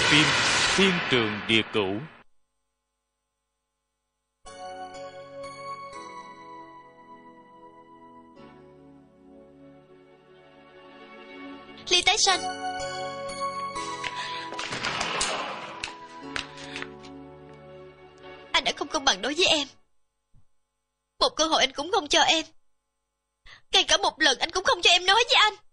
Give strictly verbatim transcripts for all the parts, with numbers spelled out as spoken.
phim Thiên Trường Địa Cửu. Lý Tái Sanh, anh đã không công bằng đối với em. Một cơ hội anh cũng không cho em. Ngay cả một lần anh cũng không cho em nói với anh.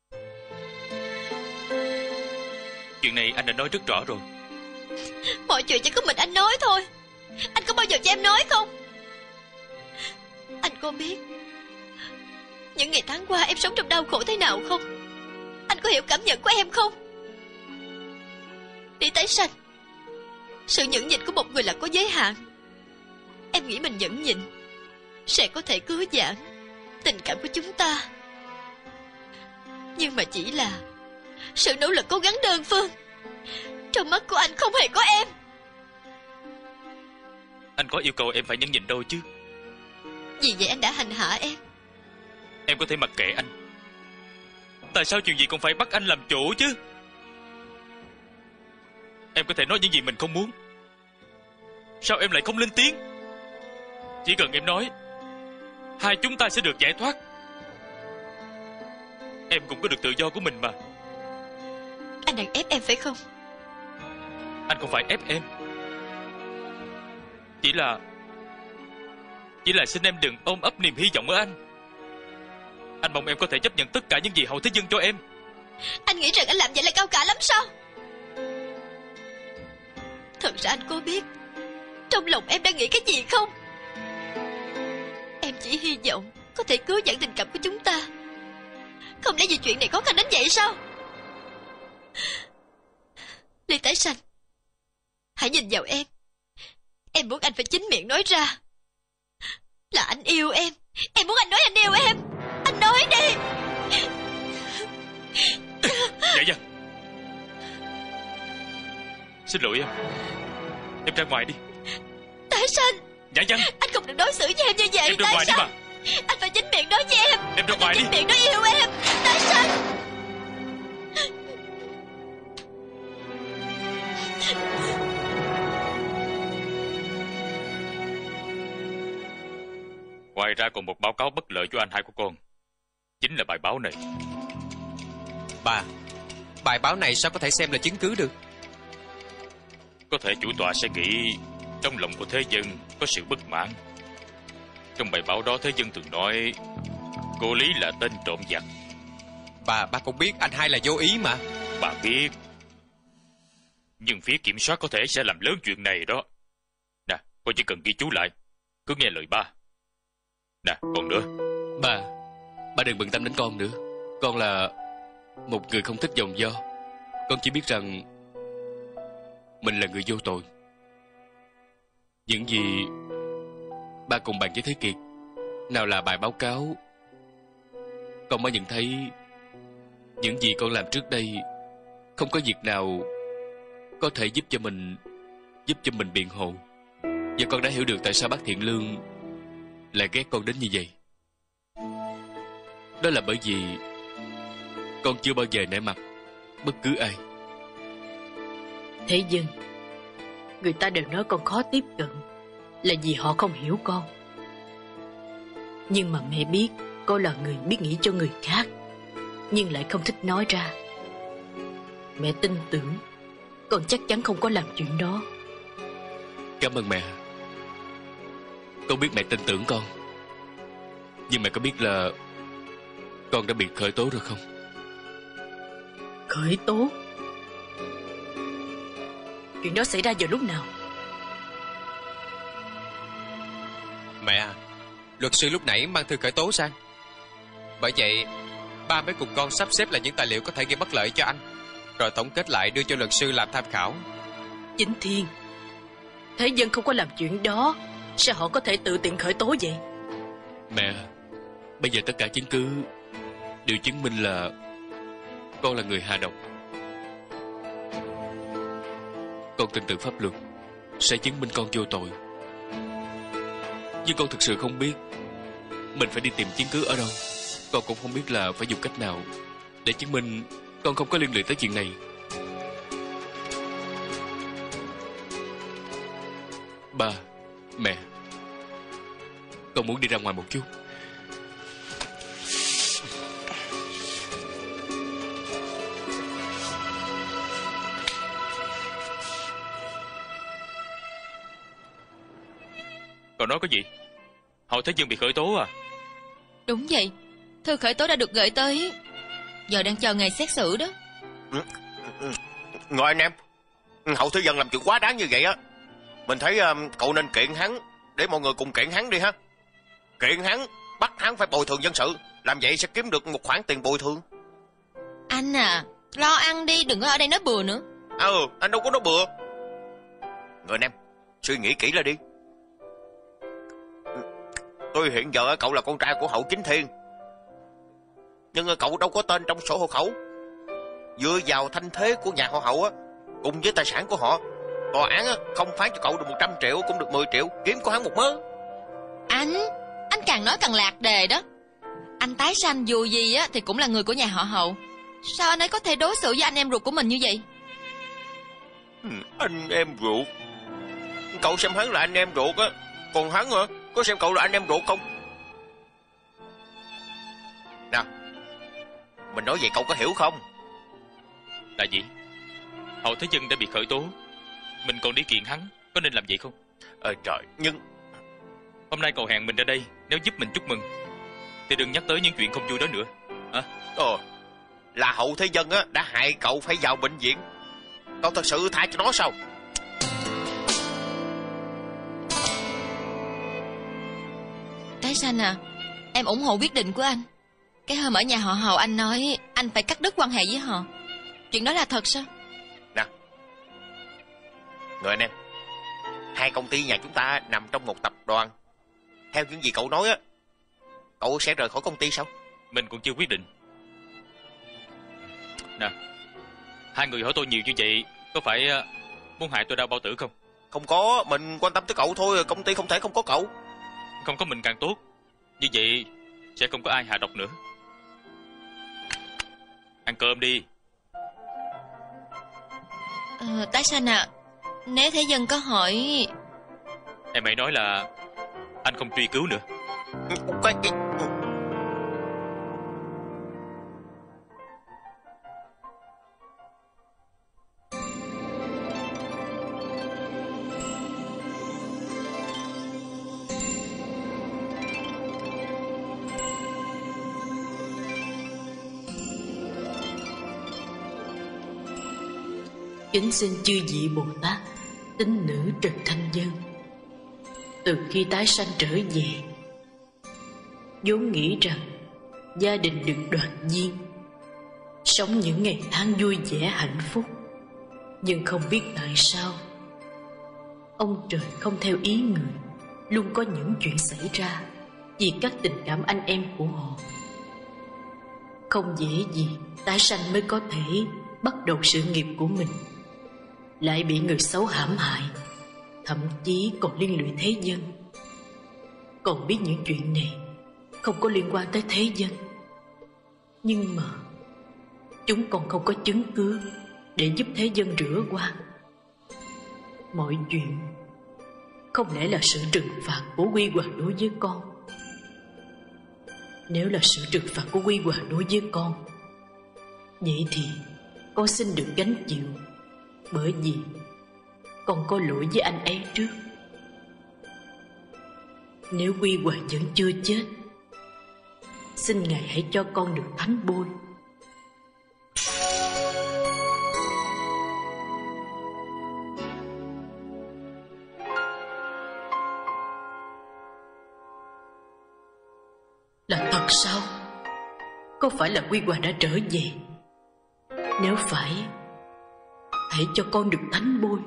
Chuyện này anh đã nói rất rõ rồi. Mọi chuyện chỉ có mình anh nói thôi. Anh có bao giờ cho em nói không? Anh có biết những ngày tháng qua em sống trong đau khổ thế nào không? Anh có hiểu cảm nhận của em không? Lý Tái Sanh, sự nhẫn nhịn của một người là có giới hạn. Em nghĩ mình nhẫn nhịn sẽ có thể cứu vãn tình cảm của chúng ta, nhưng mà chỉ là sự nỗ lực cố gắng đơn phương. Trong mắt của anh không hề có em. Anh có yêu cầu em phải nhẫn nhịn đâu chứ. Vì vậy anh đã hành hạ em. Em có thể mặc kệ anh. Tại sao chuyện gì cũng phải bắt anh làm chủ chứ? Em có thể nói những gì mình không muốn. Sao em lại không lên tiếng? Chỉ cần em nói, hai chúng ta sẽ được giải thoát. Em cũng có được tự do của mình mà. Anh đang ép em phải không? Anh không phải ép em. Chỉ là Chỉ là xin em đừng ôm ấp niềm hy vọng ở anh. Anh mong em có thể chấp nhận tất cả những gì hậu thế dân cho em. Anh nghĩ rằng anh làm vậy là cao cả lắm sao? Thật ra anh có biết trong lòng em đang nghĩ cái gì không? Em chỉ hy vọng có thể cứu vãn tình cảm của chúng ta. Không lẽ vì chuyện này khó khăn đến vậy sao? Lý Tái Sanh, hãy nhìn vào em. Em muốn anh phải chính miệng nói ra là anh yêu em. Em muốn anh nói anh yêu em. Anh nói đi. Dạ dạ. Xin lỗi em. Em ra ngoài đi. Tái Sanh. Dạ dạ. Anh không được đối xử với em như vậy. Em ra ngoài đi mà. Anh phải chính miệng nói với em. Em ra ngoài đi. Chính miệng nói yêu em. Tái Sanh. Ngoài ra còn một báo cáo bất lợi cho anh hai của con. Chính là bài báo này. Bà, bài báo này sao có thể xem là chứng cứ được? Có thể chủ tọa sẽ nghĩ trong lòng của thế dân có sự bất mãn. Trong bài báo đó thế dân thường nói cô Lý là tên trộm giặc. Bà, bà cũng biết anh hai là vô ý mà. Bà biết. Nhưng phía kiểm soát có thể sẽ làm lớn chuyện này đó. Nè, con chỉ cần ghi chú lại. Cứ nghe lời ba. Nè, còn nữa. Bà, bà đừng bận tâm đến con nữa. Con là một người không thích vòng vo. Con chỉ biết rằng mình là người vô tội. Những gì ba cùng bàn với Thế Kiệt, nào là bài báo cáo, con mới nhận thấy những gì con làm trước đây không có việc nào có thể giúp cho mình giúp cho mình biện hộ. Và con đã hiểu được tại sao bác Thiện Lương lại ghét con đến như vậy. Đó là bởi vì con chưa bao giờ nể mặt bất cứ ai. Thế nhưng người ta đều nói con khó tiếp cận là vì họ không hiểu con. Nhưng mà mẹ biết con là người biết nghĩ cho người khác, nhưng lại không thích nói ra. Mẹ tin tưởng con chắc chắn không có làm chuyện đó. Cảm ơn mẹ. Con biết mẹ tin tưởng con. Nhưng mẹ có biết là con đã bị khởi tố rồi không? Khởi tố? Chuyện đó xảy ra vào lúc nào? Mẹ à, luật sư lúc nãy mang thư khởi tố sang. Bởi vậy ba mới cùng con sắp xếp lại những tài liệu có thể gây bất lợi cho anh, rồi tổng kết lại đưa cho luật sư làm tham khảo. Chính Thiên, thế dân không có làm chuyện đó, sao họ có thể tự tiện khởi tố vậy? Mẹ, bây giờ tất cả chứng cứ đều chứng minh là con là người hạ độc. Con tin tưởng pháp luật sẽ chứng minh con vô tội. Nhưng con thực sự không biết mình phải đi tìm chứng cứ ở đâu. Con cũng không biết là phải dùng cách nào để chứng minh con không có liên lụy tới chuyện này. Ba, mẹ, con muốn đi ra ngoài một chút. Cậu nói có gì? Hậu Thế Dương bị khởi tố à? Đúng vậy, thư khởi tố đã được gửi tới, giờ đang chờ ngày xét xử đó. Ngồi anh em, Hậu Thế Dân làm chuyện quá đáng như vậy á, mình thấy uh, cậu nên kiện hắn, để mọi người cùng kiện hắn đi ha. Kiện hắn, bắt hắn phải bồi thường dân sự, làm vậy sẽ kiếm được một khoản tiền bồi thường. Anh à, lo ăn đi, đừng có ở đây nói bừa nữa. Ừ, anh đâu có nói bừa. Người anh em, suy nghĩ kỹ là đi. Tôi hiện giờ cậu là con trai của Hậu Chính Thiên, nhưng cậu đâu có tên trong sổ hộ khẩu. Dựa vào thanh thế của nhà họ Hậu á, cùng với tài sản của họ, tòa án á, không phán cho cậu được một trăm triệu cũng được mười triệu, kiếm của hắn một mớ. Anh, anh càng nói càng lạc đề đó. Anh tái sanh dù gì á thì cũng là người của nhà họ Hậu. Sao anh ấy có thể đối xử với anh em ruột của mình như vậy? Ừ, anh em ruột? Cậu xem hắn là anh em ruột á, còn hắn hả? Có xem cậu là anh em ruột không? Nào, mình nói vậy cậu có hiểu không? Là gì? Hậu Thế Dân đã bị khởi tố, mình còn đi kiện hắn, có nên làm vậy không? Ờ trời, nhưng hôm nay cậu hẹn mình ra đây, nếu giúp mình chúc mừng thì đừng nhắc tới những chuyện không vui đó nữa à? Ờ, là Hậu Thế Dân á đã hại cậu phải vào bệnh viện, cậu thật sự tha cho nó sao? Tái sanh à, em ủng hộ quyết định của anh. Cái hôm ở nhà họ Hậu anh nói anh phải cắt đứt quan hệ với họ, chuyện đó là thật sao? Nè, người anh em, hai công ty nhà chúng ta nằm trong một tập đoàn. Theo những gì cậu nói á, cậu sẽ rời khỏi công ty sao? Mình cũng chưa quyết định. Nè, hai người hỏi tôi nhiều như vậy, có phải muốn hại tôi đau bao tử không? Không có, mình quan tâm tới cậu thôi, công ty không thể không có cậu. Không có mình càng tốt, như vậy sẽ không có ai hạ độc nữa. Ăn cơm đi. Ờ, Tái sanh à, nếu Thế Dân có hỏi... Em hãy nói là anh không truy cứu nữa. Cái, cái... Kính xin chư vị Bồ Tát, tín nữ Trần Thanh Dân. Từ khi tái sanh trở về, vốn nghĩ rằng gia đình được đoàn viên, sống những ngày tháng vui vẻ hạnh phúc. Nhưng không biết tại sao ông trời không theo ý người, luôn có những chuyện xảy ra vì các tình cảm anh em của họ. Không dễ gì tái sanh mới có thể bắt đầu sự nghiệp của mình, lại bị người xấu hãm hại, thậm chí còn liên lụy Thế Dân. Còn biết những chuyện này không có liên quan tới Thế Dân, nhưng mà chúng còn không có chứng cứ để giúp Thế Dân rửa oan. Mọi chuyện không lẽ là sự trừng phạt của Quy Hoàng đối với con? Nếu là sự trừng phạt của Quy Hoàng đối với con, vậy thì con xin được gánh chịu, bởi vì con có lỗi với anh ấy trước. Nếu Quy Hoàng vẫn chưa chết, xin Ngài hãy cho con được thánh bôi. Là thật sao? Có phải là Quy Hoàng đã trở về? Nếu phải, hãy cho con được thánh bôi.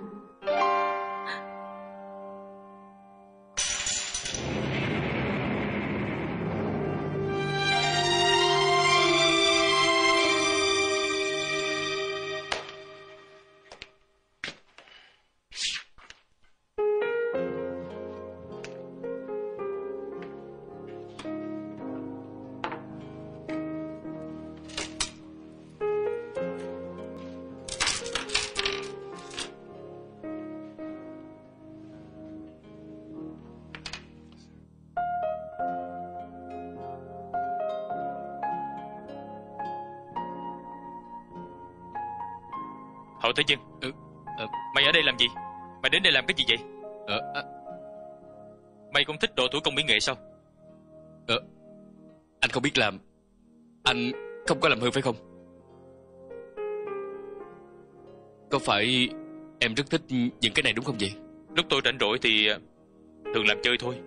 Hậu Thế Dân. Ừ, ờ, Mày ở đây làm gì? Mày đến đây làm cái gì vậy? ờ, à, Mày cũng thích đồ thủ công mỹ nghệ sao? ờ, anh không biết làm. Anh không có làm hư phải không? Có phải em rất thích những cái này đúng không vậy? Lúc tôi rảnh rỗi thì thường làm chơi thôi.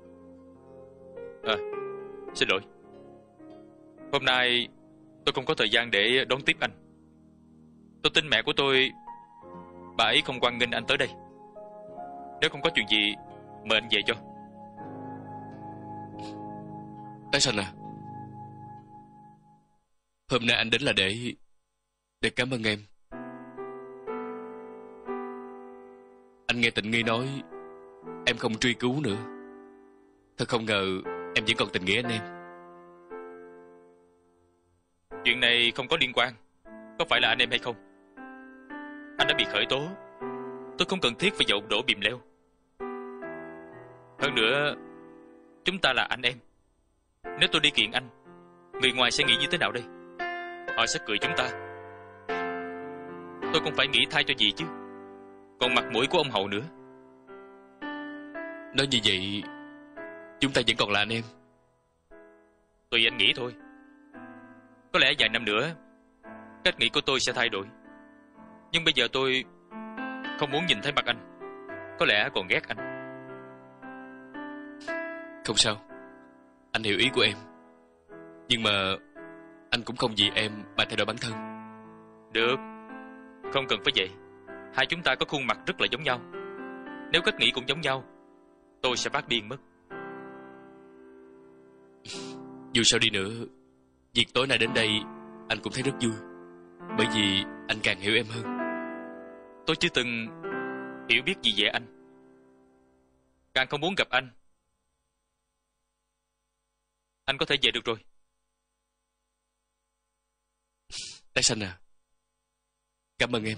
À, xin lỗi. Hôm nay tôi không có thời gian để đón tiếp anh. Tôi tin mẹ của tôi, bà ấy không hoan nghênh anh tới đây. Nếu không có chuyện gì, mời anh về cho. Tyson à, hôm nay anh đến là để để cảm ơn em. Anh nghe Tịnh Nghi nói em không truy cứu nữa. Thật không ngờ em vẫn còn tình nghĩa anh em. Chuyện này không có liên quan. Có phải là anh em hay không? Anh đã bị khởi tố. Tôi không cần thiết phải dậu đổ bìm leo. Hơn nữa, chúng ta là anh em. Nếu tôi đi kiện anh, người ngoài sẽ nghĩ như thế nào đây? Họ sẽ cười chúng ta. Tôi cũng phải nghĩ thay cho gì chứ. Còn mặt mũi của ông Hậu nữa. Nói như vậy, chúng ta vẫn còn là anh em. Tùy anh nghĩ thôi. Có lẽ vài năm nữa, cách nghĩ của tôi sẽ thay đổi. Nhưng bây giờ tôi không muốn nhìn thấy mặt anh. Có lẽ còn ghét anh. Không sao, anh hiểu ý của em. Nhưng mà anh cũng không vì em mà thay đổi bản thân. Được, không cần phải vậy. Hai chúng ta có khuôn mặt rất là giống nhau. Nếu cách nghĩ cũng giống nhau, tôi sẽ phát điên mất. Dù sao đi nữa, việc tối nay đến đây anh cũng thấy rất vui. Bởi vì anh càng hiểu em hơn. Tôi chưa từng hiểu biết gì về anh, càng không muốn gặp anh. Anh có thể về được rồi. Tyson à, cảm ơn em.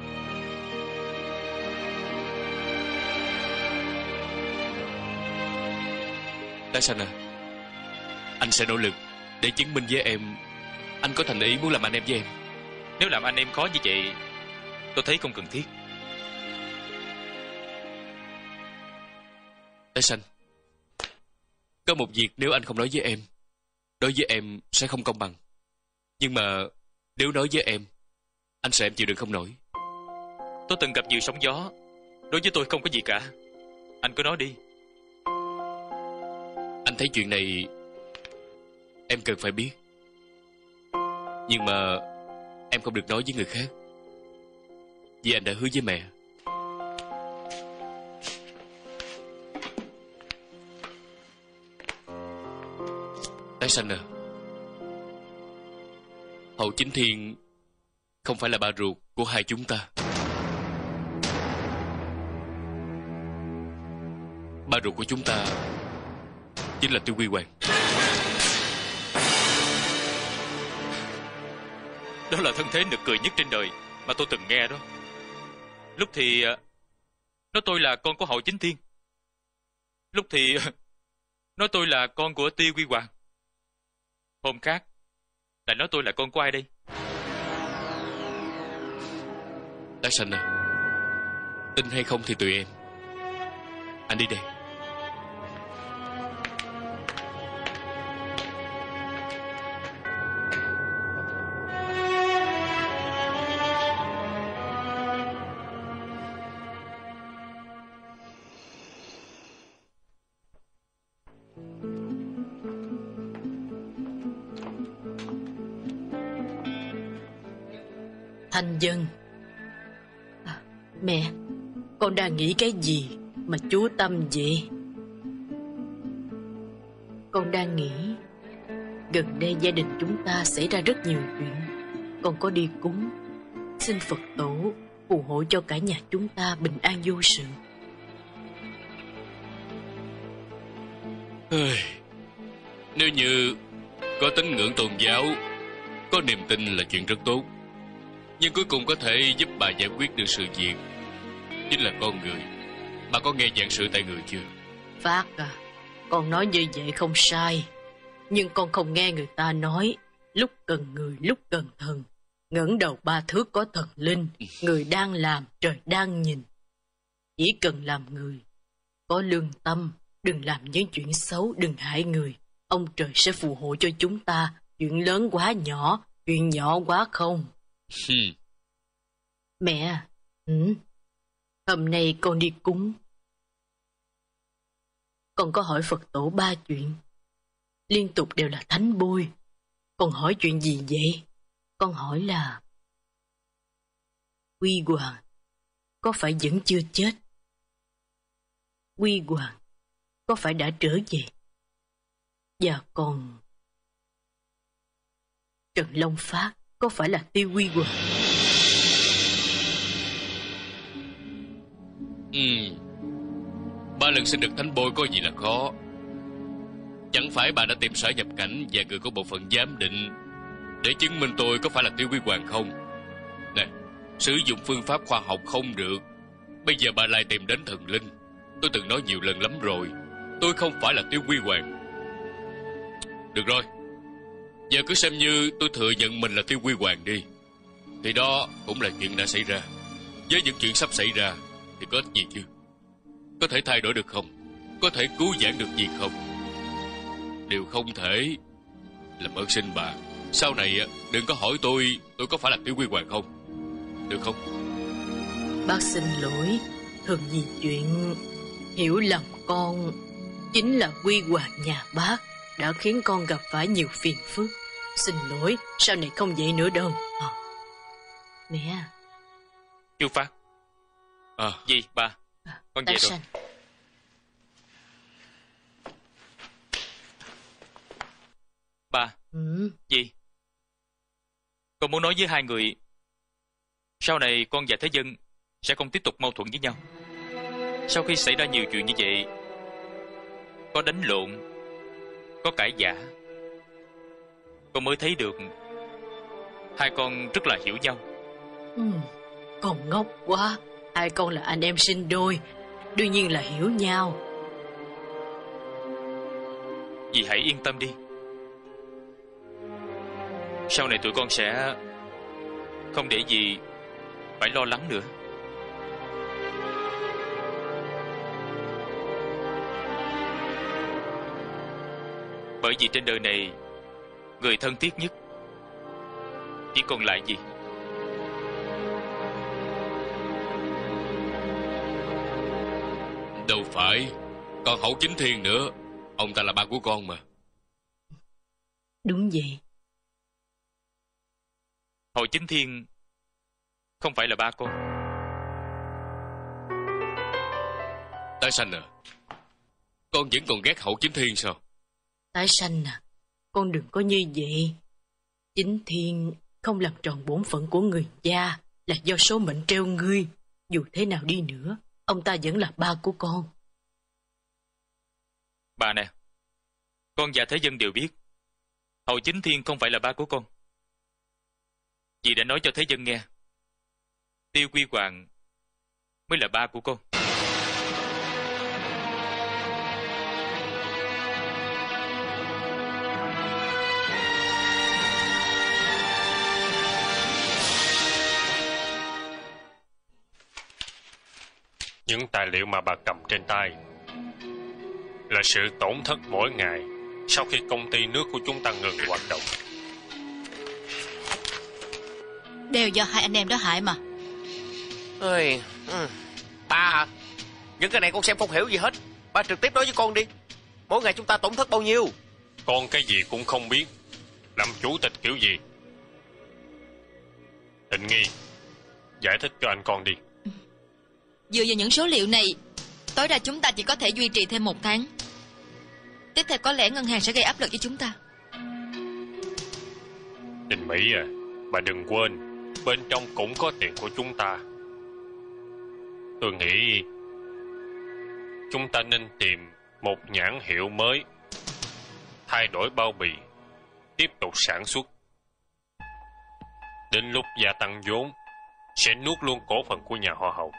Tyson à, anh sẽ nỗ lực để chứng minh với em anh có thành ý muốn làm anh em với em. Nếu làm anh em khó như vậy, tôi thấy không cần thiết. Tyson, có một việc nếu anh không nói với em, đối với em sẽ không công bằng. Nhưng mà nếu nói với em, anh sợ em chịu đựng không nổi. Tôi từng gặp nhiều sóng gió. Đối với tôi không có gì cả. Anh cứ nói đi. Anh thấy chuyện này em cần phải biết. Nhưng mà em không được nói với người khác, vì anh đã hứa với mẹ. Tyson à, Hậu Chính Thiên không phải là bà ruột của hai chúng ta. Bà ruột của chúng ta chính là Tiêu Quy Hoàng. Đó là thân thế nực cười nhất trên đời mà tôi từng nghe đó. Lúc thì nói tôi là con của Hậu Chính Thiên, lúc thì nói tôi là con của Tiêu Quy Hoàng. Hôm khác lại nói tôi là con của ai đây? Tyson à, tin hay không thì tùy em. Anh đi đây. Thanh Dân à, mẹ, con đang nghĩ cái gì mà chú tâm vậy? Con đang nghĩ gần đây gia đình chúng ta xảy ra rất nhiều chuyện. Con có đi cúng, xin Phật tổ phù hộ cho cả nhà chúng ta bình an vô sự. Nếu như có tín ngưỡng tôn giáo, có niềm tin là chuyện rất tốt. Nhưng cuối cùng có thể giúp bà giải quyết được sự việc chính là con người. Bà có nghe dạng sự tại người chưa? Phát à, con nói như vậy không sai. Nhưng con không nghe người ta nói lúc cần người lúc cần thần. ngẩng đầu ba thước có thần linh, người đang làm, trời đang nhìn. Chỉ cần làm người, có lương tâm, đừng làm những chuyện xấu, đừng hại người. Ông trời sẽ phù hộ cho chúng ta. Chuyện lớn quá nhỏ, chuyện nhỏ quá không. Mẹ, ừ? Hôm nay con đi cúng. Con có hỏi Phật tổ ba chuyện. Liên tục đều là thánh bôi. Con hỏi chuyện gì vậy? Con hỏi là Quy Hoàng có phải vẫn chưa chết? Quy Hoàng có phải đã trở về? Và còn Trần Long Phát có phải là Tiêu Quy Hoàng? Ừ. Ba lần xin được thánh bôi có gì là khó. Chẳng phải bà đã tìm sở nhập cảnh và người có bộ phận giám định để chứng minh tôi có phải là Tiêu Quy Hoàng không? Nè, sử dụng phương pháp khoa học không được. Bây giờ bà lại tìm đến thần linh. Tôi từng nói nhiều lần lắm rồi, tôi không phải là Tiêu Quy Hoàng. Được rồi, giờ cứ xem như tôi thừa nhận mình là Tiêu Quy Hoàng đi. Thì đó cũng là chuyện đã xảy ra. Với những chuyện sắp xảy ra thì có ích gì chứ? Có thể thay đổi được không? Có thể cứu vãn được gì không? Điều không thể. Làm ơn xin bà, sau này đừng có hỏi tôi tôi có phải là Tiêu Quy Hoàng không, được không? Bác xin lỗi, thường vì chuyện hiểu lầm con. Chính là Quy Hoàng nhà bác đã khiến con gặp phải nhiều phiền phức. Xin lỗi, sau này không vậy nữa đâu. À, mẹ. Chú Phát. À. Gì ba? Con về rồi. Sanh. Ba. Ừ. Gì? Con muốn nói với hai người, sau này con và Thế Dân sẽ không tiếp tục mâu thuẫn với nhau. Sau khi xảy ra nhiều chuyện như vậy, có đánh lộn, có cãi vã, con mới thấy được hai con rất là hiểu nhau. Ừ, con ngốc quá. Hai con là anh em sinh đôi, đương nhiên là hiểu nhau. Dì hãy yên tâm đi. Sau này tụi con sẽ không để dì phải lo lắng nữa. Bởi vì trên đời này, người thân thiết nhất chỉ còn lại gì? Đâu phải. Còn Hậu Chính Thiên nữa. Ông ta là ba của con mà. Đúng vậy. Hậu Chính Thiên không phải là ba con. Tái Sanh à, con vẫn còn ghét Hậu Chính Thiên sao? Tái Sanh à, con đừng có như vậy. Chính Thiên không làm tròn bổn phận của người cha là do số mệnh treo ngươi. Dù thế nào đi nữa, ông ta vẫn là ba của con. Bà nè, con và Thế Dân đều biết Hậu Chính Thiên không phải là ba của con. Dì đã nói cho Thế Dân nghe, Tiêu Quy Hoàng mới là ba của con. Những tài liệu mà bà cầm trên tay là sự tổn thất mỗi ngày sau khi công ty nước của chúng ta ngừng hoạt động. Đều do hai anh em đó hại mà. Ơi, ừ. Ba à, những cái này con xem không hiểu gì hết. Ba trực tiếp nói với con đi. Mỗi ngày chúng ta tổn thất bao nhiêu? Con cái gì cũng không biết, làm chủ tịch kiểu gì? Tình Nghi, giải thích cho anh con đi. Dựa vào những số liệu này, tối đa chúng ta chỉ có thể duy trì thêm một tháng. Tiếp theo có lẽ ngân hàng sẽ gây áp lực cho chúng ta. Tình Mỹ à, bà đừng quên, bên trong cũng có tiền của chúng ta. Tôi nghĩ chúng ta nên tìm một nhãn hiệu mới, thay đổi bao bì, tiếp tục sản xuất. Đến lúc gia tăng vốn, sẽ nuốt luôn cổ phần của nhà họ Hậu.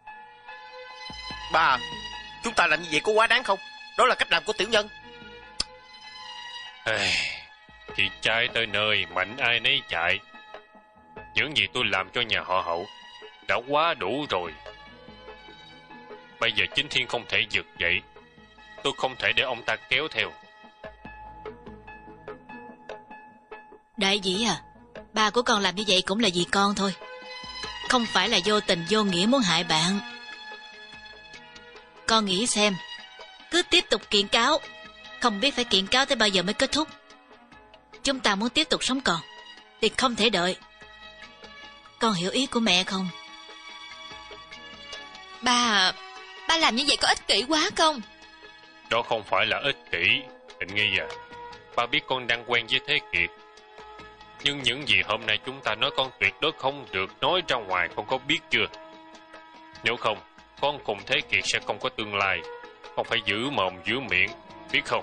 Ba, chúng ta làm như vậy có quá đáng không? Đó là cách làm của tiểu nhân. Thì trai tới nơi mạnh ai nấy chạy. những gì tôi làm cho nhà họ Hậu đã quá đủ rồi. Bây giờ Chính Thiên không thể giật dậy, tôi không thể để ông ta kéo theo. Đại dĩ à, ba của con làm như vậy cũng là vì con thôi, không phải là vô tình vô nghĩa muốn hại bạn. Con nghĩ xem, cứ tiếp tục kiện cáo, không biết phải kiện cáo tới bao giờ mới kết thúc. Chúng ta muốn tiếp tục sống còn thì không thể đợi. Con hiểu ý của mẹ không? Ba, ba làm như vậy có ích kỷ quá không? Đó không phải là ích kỷ, Tình Nghi à. Ba biết con đang quen với Thế Kiệt, nhưng những gì hôm nay chúng ta nói con tuyệt đối không được nói ra ngoài, con có biết chưa? Nếu không, con cùng Thế Kiệt sẽ không có tương lai. Con phải giữ mồm giữ miệng, biết không?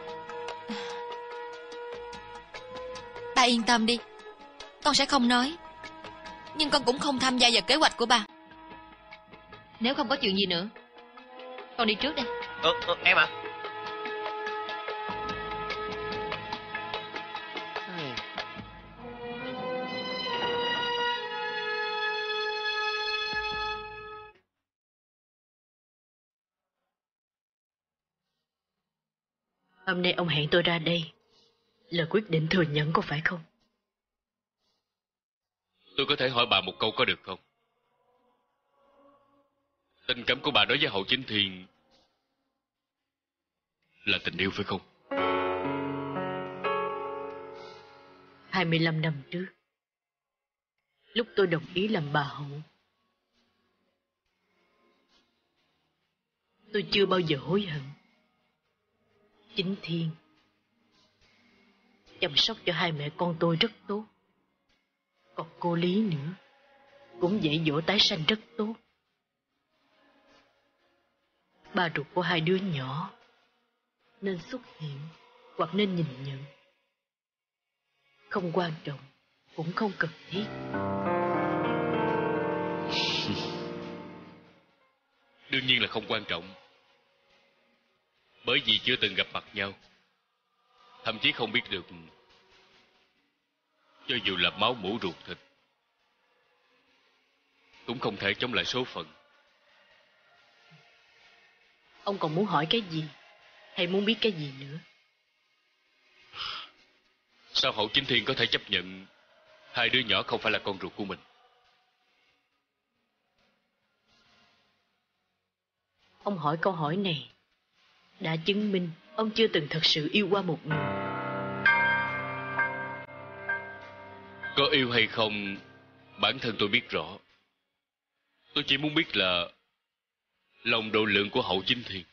Ba yên tâm đi, con sẽ không nói. Nhưng con cũng không tham gia vào kế hoạch của ba. Nếu không có chuyện gì nữa, con đi trước đây. Ờ, ờ em à. Hôm nay ông hẹn tôi ra đây là quyết định thừa nhận, có phải không? Tôi có thể hỏi bà một câu có được không? Tình cảm của bà đối với Hậu Chính Thiên là tình yêu phải không? hai mươi lăm năm trước, lúc tôi đồng ý làm bà Hậu, tôi chưa bao giờ hối hận. Chính Thiên chăm sóc cho hai mẹ con tôi rất tốt. Còn cô Lý nữa, cũng dạy dỗ tái sanh rất tốt. Ba ruột của hai đứa nhỏ nên xuất hiện hoặc nên nhìn nhận. Không quan trọng, cũng không cần thiết. Đương nhiên là không quan trọng. Bởi vì chưa từng gặp mặt nhau, thậm chí không biết được, cho dù là máu mủ ruột thịt cũng không thể chống lại số phận. Ông còn muốn hỏi cái gì, hay muốn biết cái gì nữa? Sao Hậu Chính Thiên có thể chấp nhận hai đứa nhỏ không phải là con ruột của mình? Ông hỏi câu hỏi này đã chứng minh ông chưa từng thật sự yêu qua một người. Có yêu hay không, bản thân tôi biết rõ. Tôi chỉ muốn biết là lòng độ lượng của Hậu Chính Thiên.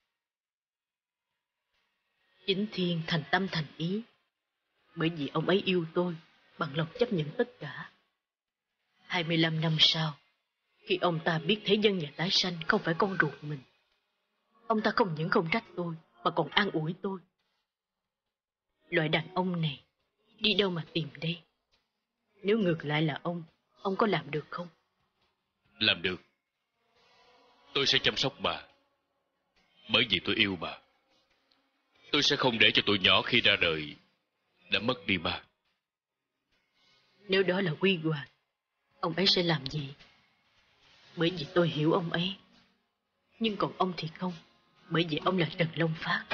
Chính Thiên thành tâm thành ý, bởi vì ông ấy yêu tôi bằng lòng chấp nhận tất cả. hai mươi lăm năm sau, khi ông ta biết thế dân nhà tái sanh không phải con ruột mình, ông ta không những không trách tôi mà còn an ủi tôi. Loại đàn ông này đi đâu mà tìm đây? Nếu ngược lại là ông, ông có làm được không? Làm được. Tôi sẽ chăm sóc bà, bởi vì tôi yêu bà. Tôi sẽ không để cho tụi nhỏ khi ra đời đã mất đi bà. Nếu đó là Quy Hoàng, ông ấy sẽ làm gì? Bởi vì tôi hiểu ông ấy. Nhưng còn ông thì không, bởi vì ông là Trần Long Phát.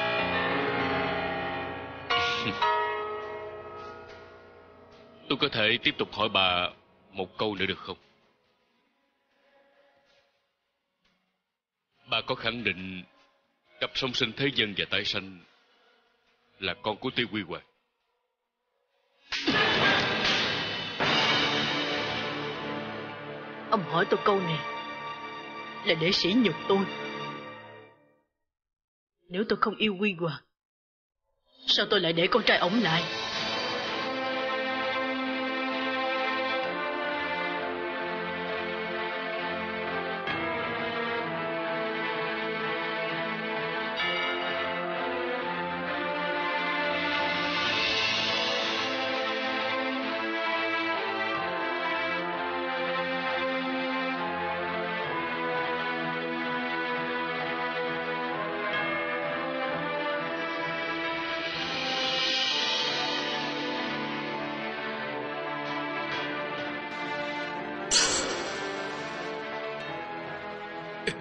Tôi có thể tiếp tục hỏi bà một câu nữa được không? Bà có khẳng định cặp song sinh thế dân và tái sanh là con của Tiêu Quy Hoàng? Ông hỏi tôi câu này là để sỉ nhục tôi. Nếu tôi không yêu Quy Hoàng, sao tôi lại để con trai ổng lại?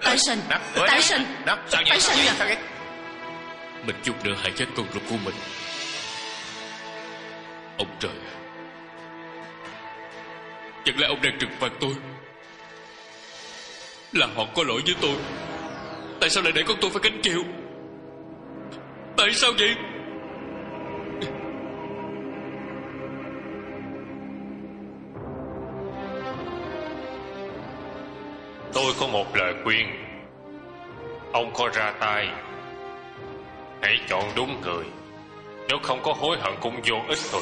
Tyson, Tyson, Tyson à. Mình chút nữa hại chết con ruột của mình. Ông trời, chẳng lẽ ông đang trừng phạt tôi? Là họ có lỗi với tôi. Tại sao lại để con tôi phải gánh chịu? Tại sao vậy? Tôi có một lời khuyên. Ông có ra tay, hãy chọn đúng người. Nếu không có hối hận cũng vô ích thôi.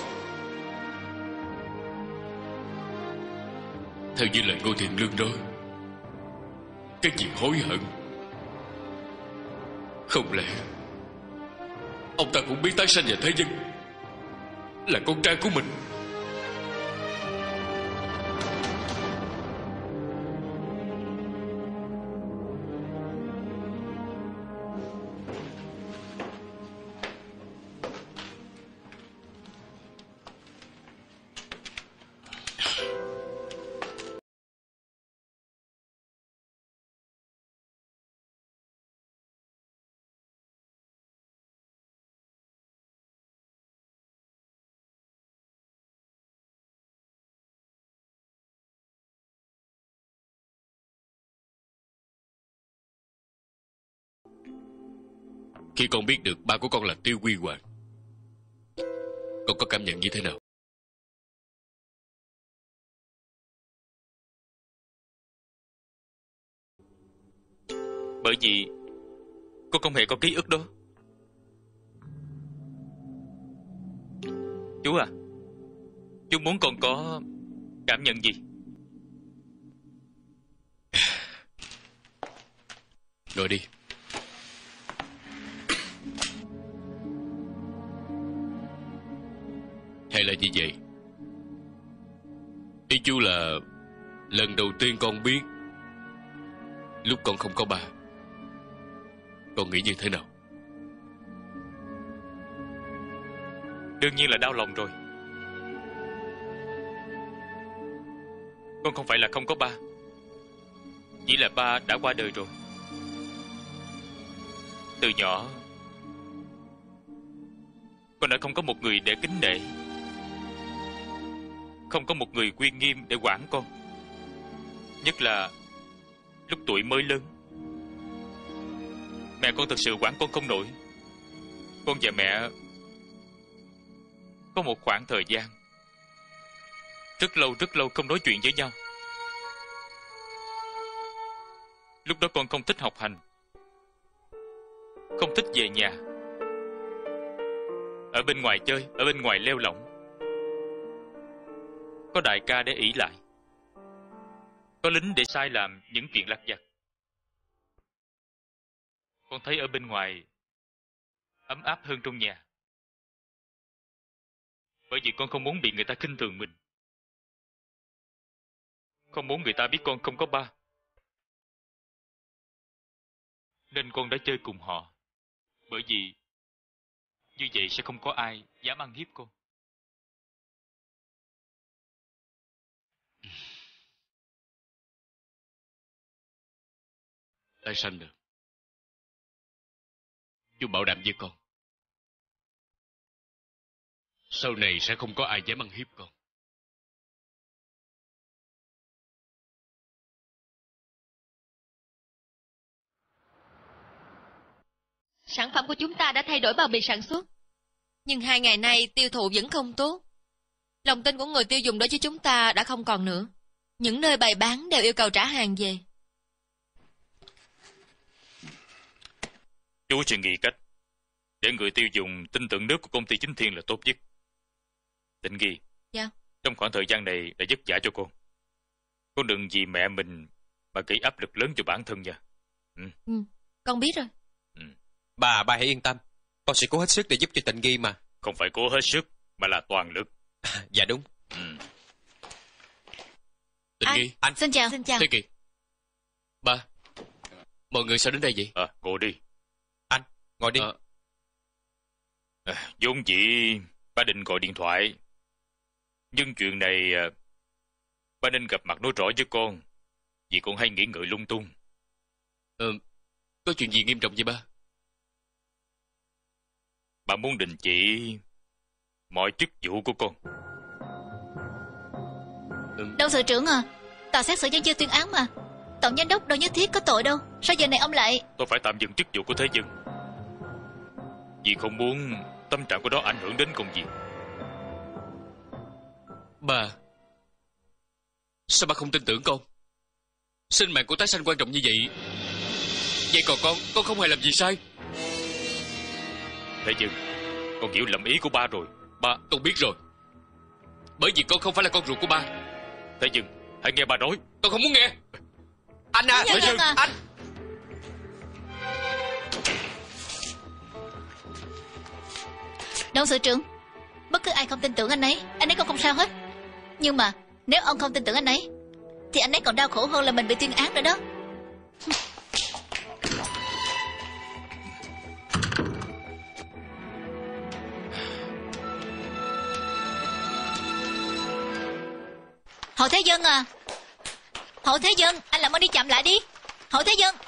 Theo như lời Ngô Thiện Lương nói, cái gì hối hận? Không lẽ ông ta cũng biết tái sanh vào thế nhân là con trai của mình? Khi con biết được ba của con là Tiêu Quy Hoàng, con có cảm nhận như thế nào? Bởi vì con không hề có ký ức đó. Chú à, chú muốn con có cảm nhận gì? Ngồi đi. Hay là như vậy? Ý chú là lần đầu tiên con biết lúc con không có ba, con nghĩ như thế nào? Đương nhiên là đau lòng rồi. Con không phải là không có ba, chỉ là ba đã qua đời rồi. Từ nhỏ con đã không có một người để kính nể, không có một người uy nghiêm để quản con. Nhất là lúc tuổi mới lớn, mẹ con thực sự quản con không nổi. Con và mẹ có một khoảng thời gian rất lâu rất lâu không nói chuyện với nhau. Lúc đó con không thích học hành, không thích về nhà, ở bên ngoài chơi, ở bên ngoài leo lỏng. Có đại ca để ỷ lại, có lính để sai làm những chuyện lặt vặt. Con thấy ở bên ngoài ấm áp hơn trong nhà. Bởi vì con không muốn bị người ta khinh thường mình, không muốn người ta biết con không có ba, nên con đã chơi cùng họ. Bởi vì như vậy sẽ không có ai dám ăn hiếp con. Tại sanh được, chú bảo đảm với con, sau này sẽ không có ai dám ăn hiếp con. Sản phẩm của chúng ta đã thay đổi bao bì sản xuất, nhưng hai ngày nay tiêu thụ vẫn không tốt. Lòng tin của người tiêu dùng đối với chúng ta đã không còn nữa. Những nơi bày bán đều yêu cầu trả hàng về. Chú suy nghĩ cách để người tiêu dùng tin tưởng nước của công ty Chính Thiên là tốt nhất. Tịnh Nghi, dạ, trong khoảng thời gian này đã vất vả cho con. Con đừng vì mẹ mình mà gây áp lực lớn cho bản thân nha. Ừ, ừ con biết rồi. Ừ. Bà, bà hãy yên tâm. Con sẽ cố hết sức để giúp cho Tịnh Nghi mà. Không phải cố hết sức, mà là toàn lực. Dạ đúng. Ừ. Tịnh Nghi, anh xin chào. Xin chào. Thế Kiệt, ba, mọi người sao đến đây vậy? À, ngồi đi. Anh, ngồi đi. À, À, vốn dĩ ba định gọi điện thoại, nhưng chuyện này ba nên gặp mặt nói rõ với con, vì con hay nghĩ ngợi lung tung. Ờ, có chuyện gì nghiêm trọng vậy ba? Bà muốn đình chỉ mọi chức vụ của con. Đâu sự trưởng à, tòa xét xử vẫn chưa tuyên án mà. Tổng giám đốc đâu nhất thiết có tội đâu. Sao giờ này ông lại... Tôi phải tạm dừng chức vụ của Thế Dân, vì không muốn tâm trạng của nó ảnh hưởng đến công việc. Ba, sao ba không tin tưởng con? Sinh mạng của tái sanh quan trọng như vậy. Vậy còn con, con không hề làm gì sai. Thế Dân, con hiểu lầm ý của ba rồi. Ba, con biết rồi. Bởi vì con không phải là con ruột của ba. Thế Dân, hãy nghe ba nói. Con không muốn nghe. Anh à, Thế Dân à. anh. Đâu sự trưởng, bất cứ ai không tin tưởng anh ấy, anh ấy cũng không sao hết. Nhưng mà nếu ông không tin tưởng anh ấy, thì anh ấy còn đau khổ hơn là mình bị tuyên án nữa đó. Hồ Thế Dân à, Hồ Thế Dân, anh làm ơn đi chậm lại đi. Hồ Thế Dân.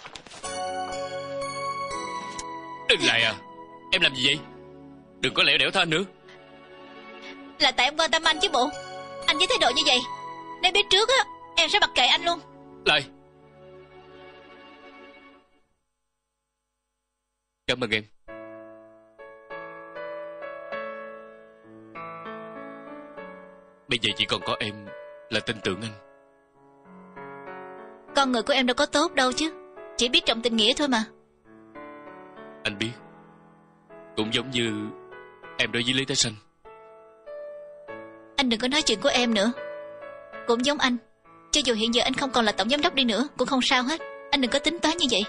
Đừng lại à. Em làm gì vậy? Đừng có lẻo đẻo theo anh nữa. Là tại em quan tâm anh chứ bộ. Anh với thái độ như vậy, nếu biết trước á, em sẽ mặc kệ anh luôn. Lại. Cảm ơn em. Bây giờ chỉ còn có em là tin tưởng anh. Con người của em đâu có tốt đâu chứ, chỉ biết trọng tình nghĩa thôi mà. Anh biết. Cũng giống như em đối với Lý Tái Sanh. Anh đừng có nói chuyện của em nữa. Cũng giống anh, cho dù hiện giờ anh không còn là tổng giám đốc đi nữa cũng không sao hết. Anh đừng có tính toán như vậy.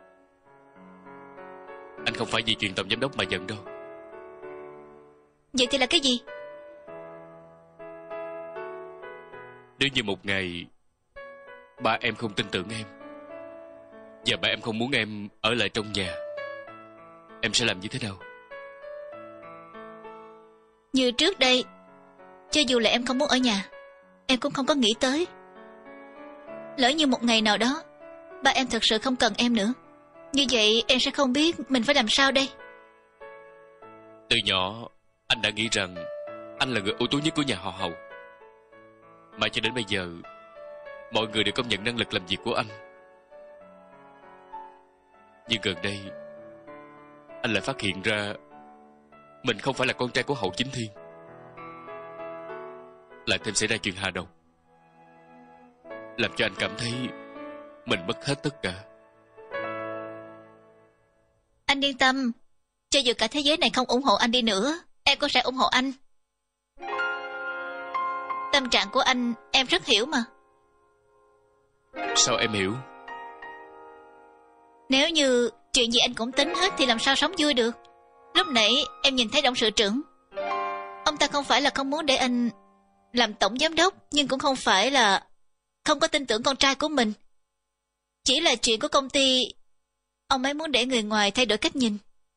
Anh không phải vì chuyện tổng giám đốc mà giận đâu. Vậy thì là cái gì? Nếu như một ngày ba em không tin tưởng em, và ba em không muốn em ở lại trong nhà, em sẽ làm như thế nào? Như trước đây, cho dù là em không muốn ở nhà, em cũng không có nghĩ tới. Lỡ như một ngày nào đó ba em thật sự không cần em nữa, như vậy em sẽ không biết mình phải làm sao đây. Từ nhỏ anh đã nghĩ rằng anh là người ưu tú nhất của nhà họ Hầu. Mà cho đến bây giờ mọi người đều công nhận năng lực làm việc của anh. Nhưng gần đây anh lại phát hiện ra mình không phải là con trai của Hậu Chính Thiên. Lại thêm xảy ra chuyện Hà Đồng, làm cho anh cảm thấy mình mất hết tất cả. Anh yên tâm, cho dù cả thế giới này không ủng hộ anh đi nữa, em cũng sẽ ủng hộ anh. Tâm trạng của anh em rất hiểu mà. Sao em hiểu? Nếu như chuyện gì anh cũng tính hết thì làm sao sống vui được. Lúc nãy em nhìn thấy董sự trưởng, ông ta không phải là không muốn để anh làm tổng giám đốc, nhưng cũng không phải là không có tin tưởng con trai của mình. Chỉ là chuyện của công ty, ông ấy muốn để người ngoài thay đổi cách nhìn.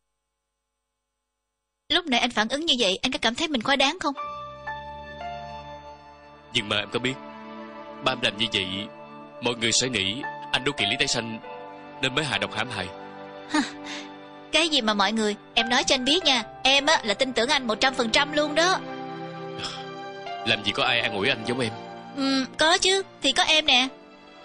Lúc nãy anh phản ứng như vậy, anh có cảm thấy mình quá đáng không? Nhưng mà em có biết, ba em làm như vậy, mọi người sẽ nghĩ anh đố kỵ Lý Tái Sanh nên mới hạ độc hãm hại. Cái gì mà mọi người, em nói cho anh biết nha, em á là tin tưởng anh một trăm phần trăm luôn đó. Làm gì có ai an ủi anh giống em. Ừ, có chứ, thì có em nè.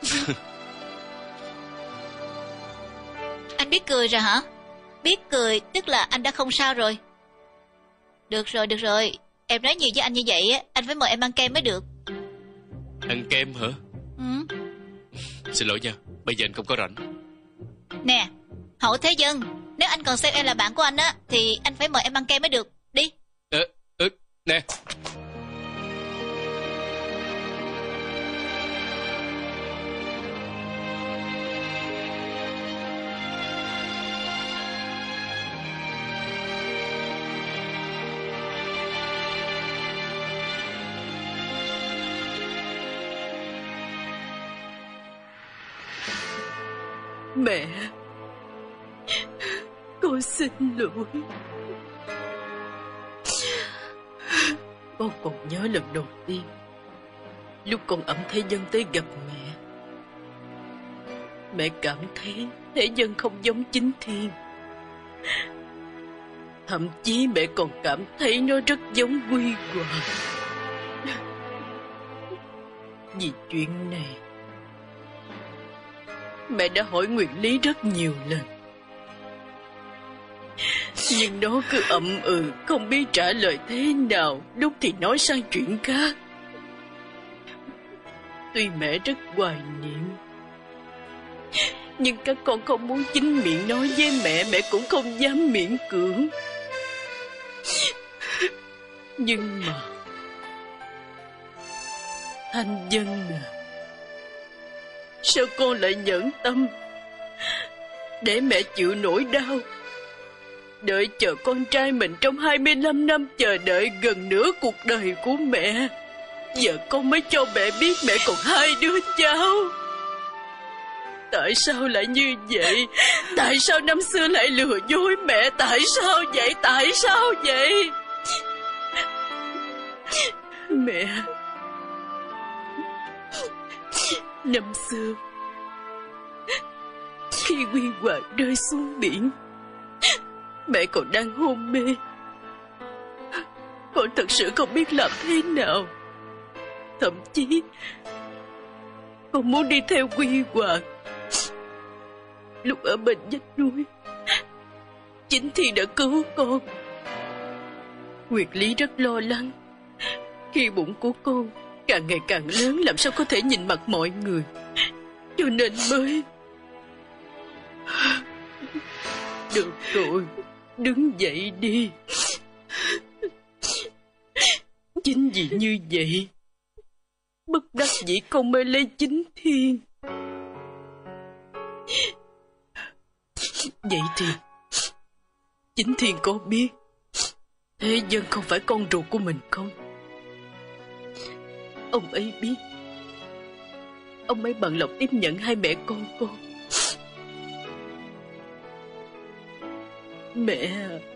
Anh biết cười rồi hả? Biết cười tức là anh đã không sao rồi. Được rồi, được rồi, em nói nhiều với anh như vậy á, anh phải mời em ăn kem mới được. Ăn kem hả? Ừ. Xin lỗi nha, bây giờ anh không có rảnh. Nè, Hậu Thế Dân, nếu anh còn xem em là bạn của anh á, thì anh phải mời em ăn kem mới được. Đi. Ơ, ơ, nè. Mẹ, con xin lỗi. Con còn nhớ lần đầu tiên lúc con ẵm Thế Dân tới gặp mẹ. Mẹ cảm thấy thế dân không giống Chính Thiên. Thậm chí mẹ còn cảm thấy nó rất giống Quy Hoàng. Vì chuyện này, mẹ đã hỏi Nguyệt Lý rất nhiều lần, nhưng nó cứ ậm ừ không biết trả lời thế nào, lúc thì nói sang chuyện khác. Tuy mẹ rất hoài niệm, nhưng các con không muốn chính miệng nói với mẹ, mẹ cũng không dám miễn cưỡng. Nhưng mà Thanh Dân à, sao con lại nhẫn tâm để mẹ chịu nỗi đau, đợi chờ con trai mình trong hai mươi lăm năm chờ đợi gần nửa cuộc đời của mẹ? Giờ con mới cho mẹ biết mẹ còn hai đứa cháu. Tại sao lại như vậy? Tại sao năm xưa lại lừa dối mẹ? Tại sao vậy? Tại sao vậy? Mẹ, năm xưa khi Quy Hoàng rơi xuống biển, mẹ còn đang hôn mê. Con thật sự không biết làm thế nào. Thậm chí con muốn đi theo Quy Hoàng. Lúc ở bên vách núi, Chính Thiên đã cứu con. Nguyệt Lý rất lo lắng, khi bụng của con càng ngày càng lớn, làm sao có thể nhìn mặt mọi người, cho nên mới... Được rồi, đứng dậy đi. Chính vì như vậy, bất đắc dĩ con mới lấy Chính Thiên. Vậy thì Chính Thiên có biết Thế Dân không phải con ruột của mình không? Ông ấy biết, ông ấy bằng lòng tiếp nhận hai mẹ con con. Mẹ,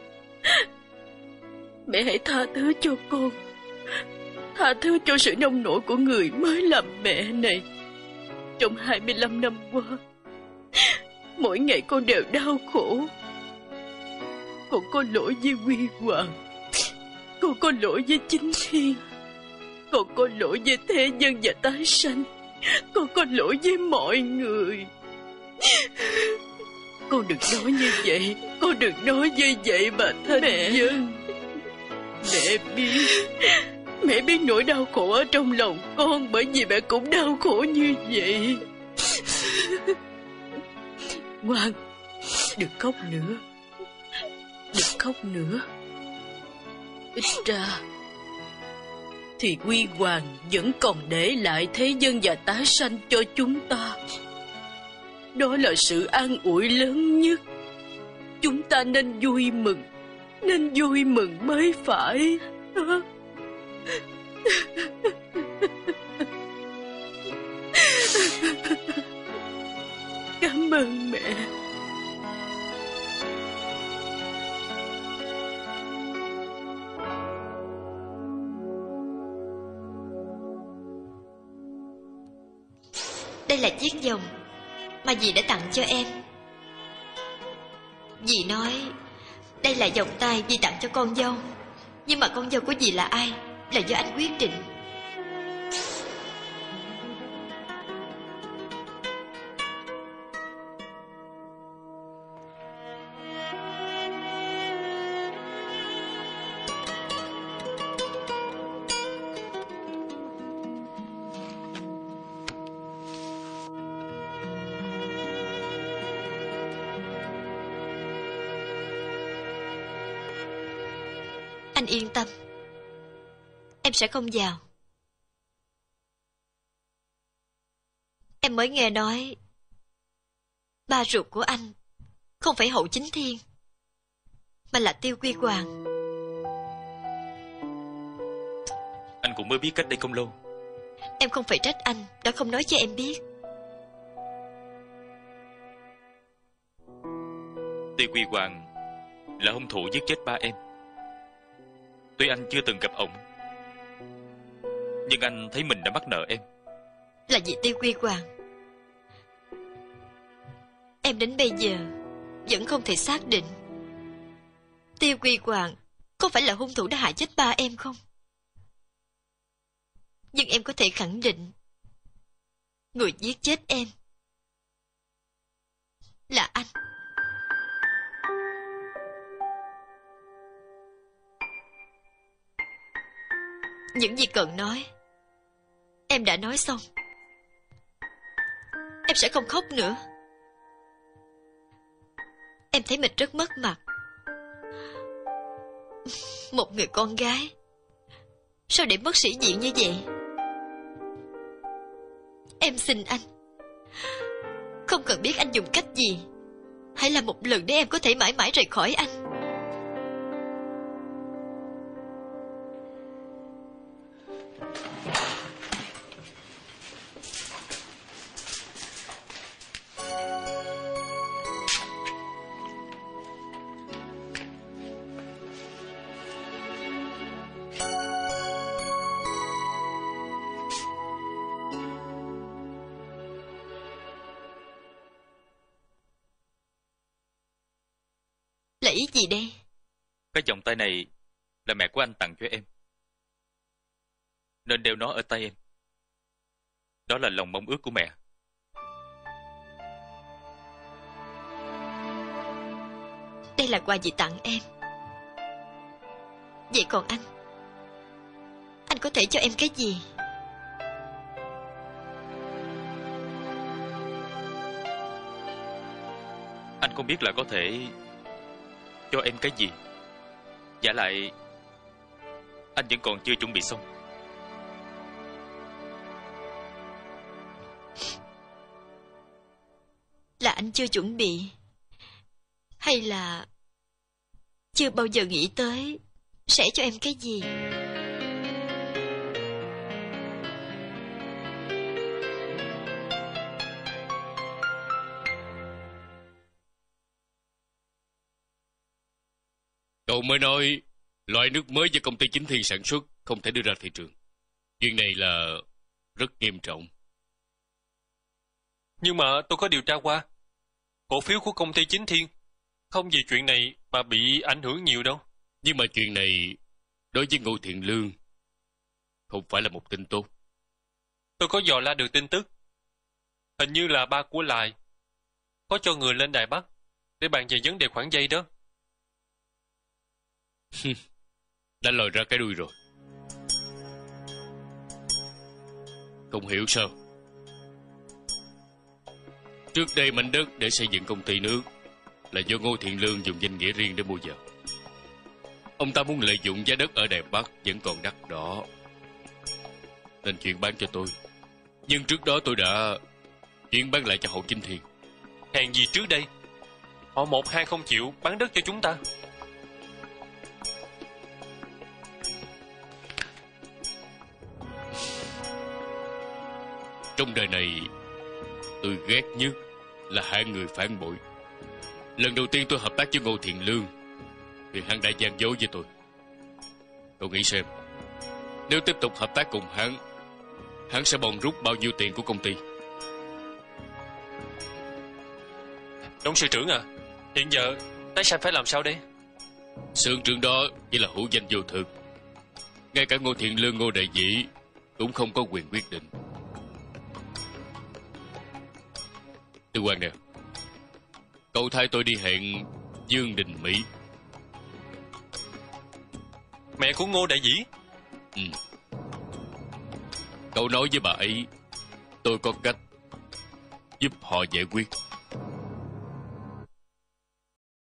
mẹ hãy tha thứ cho con, tha thứ cho sự nông nổi của người mới làm mẹ này. Trong hai mươi lăm năm qua, mỗi ngày con đều đau khổ. Con có lỗi với Quy Hoàng, con có lỗi với Chính Thiên, con có lỗi với Thế Dân và Tái Sanh, con có lỗi với mọi người. Con đừng nói như vậy, con đừng nói như vậy mà Thanh mẹ. Dân, mẹ biết, mẹ biết nỗi đau khổ ở trong lòng con, bởi vì mẹ cũng đau khổ như vậy. Ngoan, đừng khóc nữa, đừng khóc nữa. Ít ra thì Quy Hoàng vẫn còn để lại Thế Dân và Tái Sanh cho chúng ta. Đó là sự an ủi lớn nhất. Chúng ta nên vui mừng, nên vui mừng mới phải. Cảm ơn mẹ. Đây là chiếc vòng mà dì đã tặng cho em. Dì nói đây là vòng tay dì tặng cho con dâu, nhưng mà con dâu của dì là ai là do anh quyết định. Anh yên tâm, em sẽ không vào. Em mới nghe nói ba ruột của anh không phải Hậu Chính Thiên, mà là Tiêu Quy Hoàng. Anh cũng mới biết cách đây không lâu. Em không phải trách anh đã không nói cho em biết. Tiêu Quy Hoàng là hung thủ giết chết ba em. Tuy anh chưa từng gặp ổng, nhưng anh thấy mình đã mắc nợ em. Là vì Tiêu Quy Hoàng. Em đến bây giờ vẫn không thể xác định Tiêu Quy Hoàng có phải là hung thủ đã hại chết ba em không? Nhưng em có thể khẳng định người giết chết em là anh. Những gì cần nói em đã nói xong. Em sẽ không khóc nữa. Em thấy mình rất mất mặt. Một người con gái sao để mất sĩ diện như vậy? Em xin anh, không cần biết anh dùng cách gì, hãy làm một lần để em có thể mãi mãi rời khỏi anh. Là ý gì đây? Cái vòng tay này là mẹ của anh tặng cho em, nên đeo nó ở tay em. Đó là lòng mong ước của mẹ. Đây là quà gì tặng em. Vậy còn anh? Anh có thể cho em cái gì? Anh không biết là có thể cho em cái gì. Giả lại anh vẫn còn chưa chuẩn bị xong. Là anh chưa chuẩn bị, hay là chưa bao giờ nghĩ tới sẽ cho em cái gì? Cậu mới nói loại nước mới do công ty Chính Thiên sản xuất không thể đưa ra thị trường. Chuyện này là rất nghiêm trọng. Nhưng mà tôi có điều tra qua, cổ phiếu của công ty Chính Thiên không vì chuyện này mà bị ảnh hưởng nhiều đâu. Nhưng mà chuyện này đối với Ngô Thiện Lương không phải là một tin tốt. Tôi có dò la được tin tức. Hình như là ba của Lai có cho người lên Đài Bắc để bàn về vấn đề khoản vay đó. Đã lòi ra cái đuôi rồi. Không hiểu sao trước đây mảnh đất để xây dựng công ty nước là do Ngô Thiện Lương dùng danh nghĩa riêng để mua vào. Ông ta muốn lợi dụng giá đất ở Đài Bắc vẫn còn đắt đỏ nên chuyển bán cho tôi. Nhưng trước đó tôi đã chuyển bán lại cho Hậu Chính Thiên. Hèn gì trước đây họ một hai không chịu bán đất cho chúng ta. Trong đời này tôi ghét nhất là hạng người phản bội. Lần đầu tiên tôi hợp tác với Ngô Thiện Lương thì hắn đã gian dối với tôi. Tôi nghĩ xem, nếu tiếp tục hợp tác cùng hắn, hắn sẽ bòn rút bao nhiêu tiền của công ty. 董sự trưởng à, hiện giờ Tái Sanh phải làm sao đây? Sưởng trưởng đó chỉ là hữu danh vô thực. Ngay cả Ngô Thiện Lương, Ngô Đại Dĩ cũng không có quyền quyết định. Tư Quang nè, cậu thay tôi đi hẹn Dương Đình Mỹ. Mẹ của Ngô Đại Dĩ? Ừ. Cậu nói với bà ấy tôi có cách giúp họ giải quyết.